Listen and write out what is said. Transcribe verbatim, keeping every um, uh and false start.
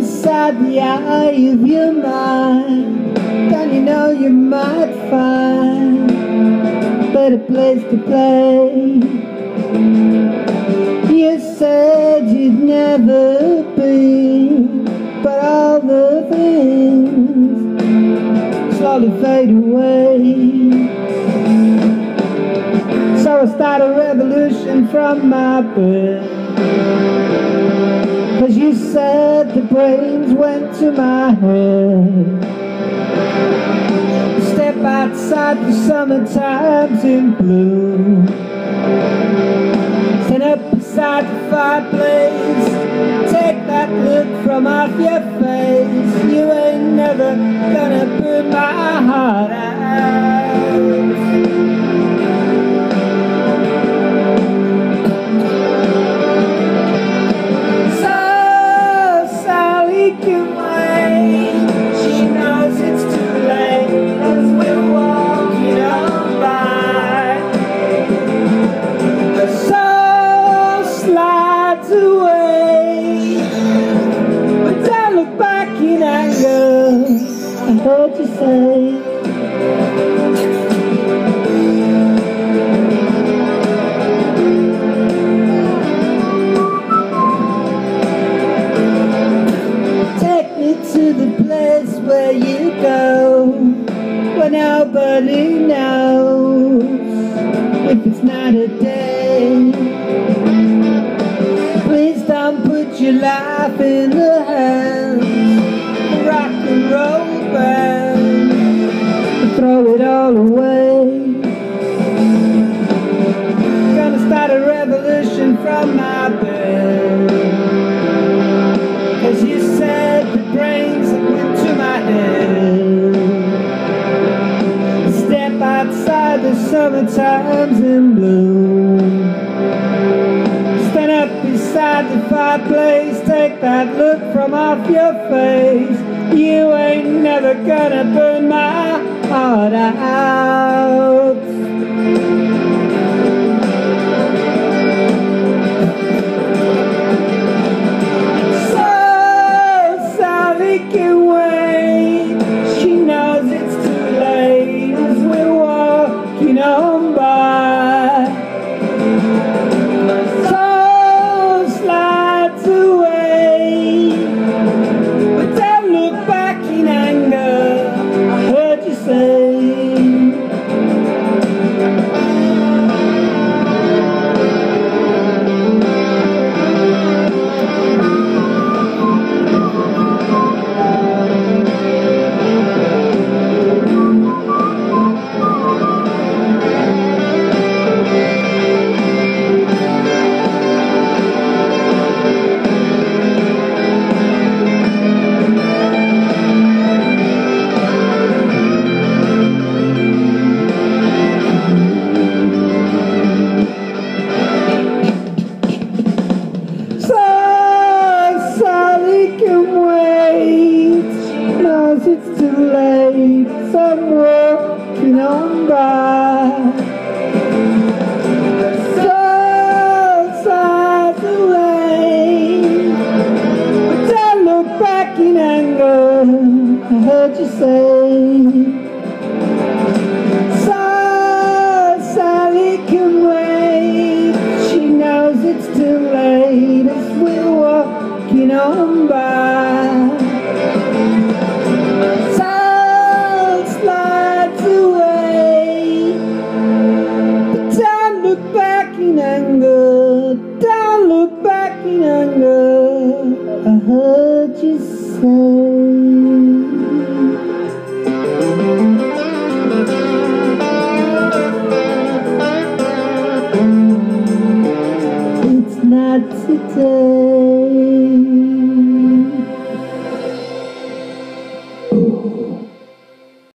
inside the eye of your mind. Don't you know you might find a better place to play? You said you'd never been, but all the things slowly fade away. So I start a revolution from my bed, 'cause you said the brains went to my head. Step outside the summertime's in bloom. Stand up beside the fireplace, take that look from off your face. You ain't never gonna burn my heart out. So Sally can wait, she knows it's too late as we're walking on by. The soul slides away, but don't look back in anger, I heard you say. Take me to the place where you go, where nobody knows if it's not a day. Please don't put your life in the hands of rock and roll band and throw it all away. Gonna start a revolution from my bed, 'cause you said the brains went to my head. Step outside the summertime's in bloom. Stand up beside the fireplace, take that look from off your face. You ain't never gonna burn my heart out. So Sally can wait, she knows it's too late as we're walking on by. My soul slides away, but don't look back in anger, I heard you say. It's too late, some walking on by. The soul slides away, but don't look back in anger, I heard you say. So Sally can wait, she knows it's too late as we're walking on by. Don't look back in anger, I heard you say. It's not today.